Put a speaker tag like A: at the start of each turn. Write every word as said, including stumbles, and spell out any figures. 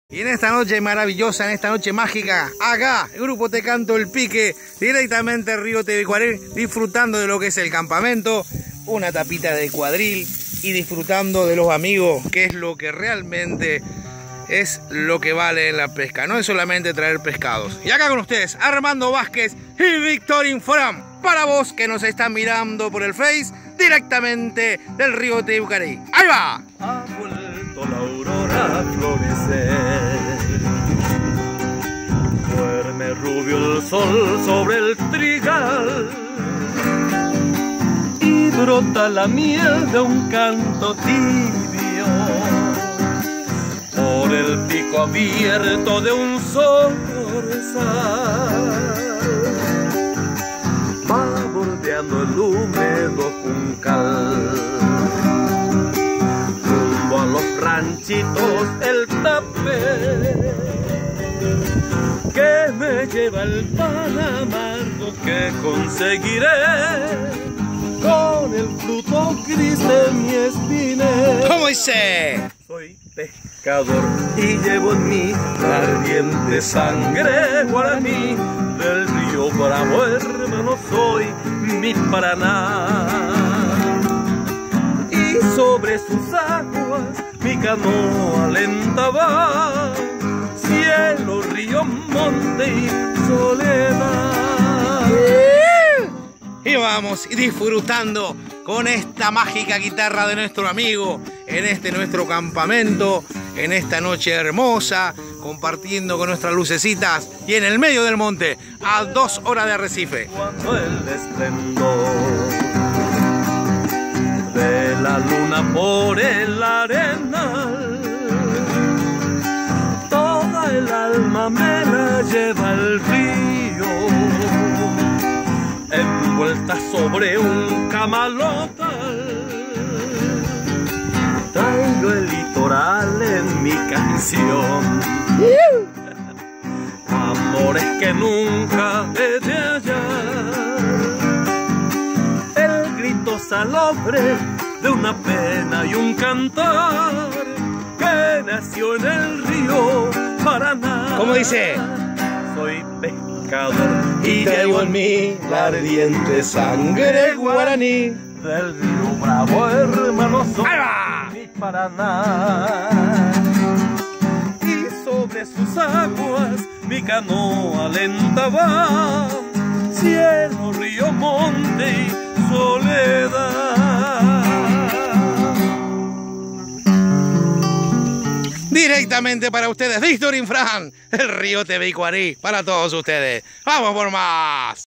A: Y en esta noche maravillosa, en esta noche mágica, acá, el grupo Te Canto el Pique, directamente Río Tebicuaré, disfrutando de lo que es el campamento, una tapita de cuadril y disfrutando de los amigos, que es lo que realmente es lo que vale en la pesca, no es solamente traer pescados. Y acá con ustedes, Armando Vázquez y Víctor Inforam, para vos que nos están mirando por el Face, directamente del Río Tebicuaré. ¡Ahí va!
B: Ha vuelto la aurora a florecer, duerme rubio el sol sobre el trigal y brota la miel de un canto tibio por el pico abierto de un zorzal. Va bordeando el húmedo juncal, rumbo a los ranchitos el tapé que me lleva el pan amargo que conseguiré con el fruto gris de mi espinel.
A: ¿Cómo dice?
B: Soy pescador y llevo en mí la ardiente sangre guaraní del río Bravo, hermano, soy mi Paraná. Y sobre sus aguas mi canoa lenta va, cielo, río, monte y soledad.
A: Y vamos disfrutando con esta mágica guitarra de nuestro amigo en este nuestro campamento, en esta noche hermosa, compartiendo con nuestras lucecitas y en el medio del monte, a dos horas de Arrecife.
B: Cuando el esplendor de la luna por el arenal, toda el alma me la lleva al río, envuelta sobre un camalotal. Traigo el litoral en mi canción, amores que nunca he de hallar, el grito salobre de una pena y un cantar que nació en el río Paraná.
A: ¿Cómo dice?
B: Soy pescador y llevo en mí la ardiente sangre guaraní del río Bravo, hermano, soy mi Paraná. Y sobre sus aguas mi canoa lenta va, cielo, río, monte y soledad.
A: Directamente para ustedes, Víctor Inforam, el Río Tebicuaré, para todos ustedes. ¡Vamos por más!